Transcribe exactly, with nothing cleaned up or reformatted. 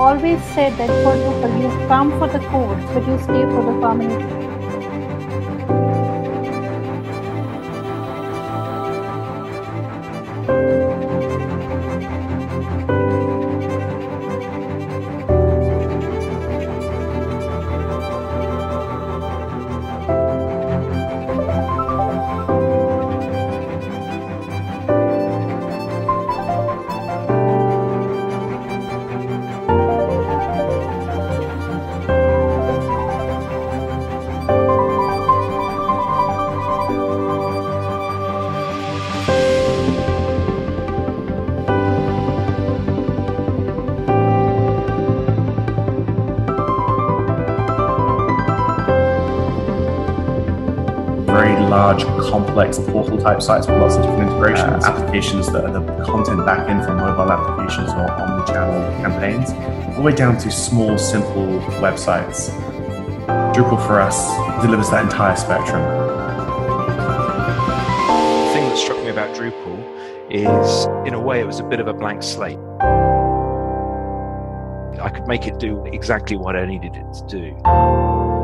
always said that for Drupal, you come for the code, but you stay for the community. Very large, complex portal type sites with lots of different integrations, uh, applications that are the content backend for mobile applications or omni-channel campaigns, all the way down to small, simple websites. Drupal for us delivers that entire spectrum. The thing that struck me about Drupal is, in a way, it was a bit of a blank slate. I could make it do exactly what I needed it to do.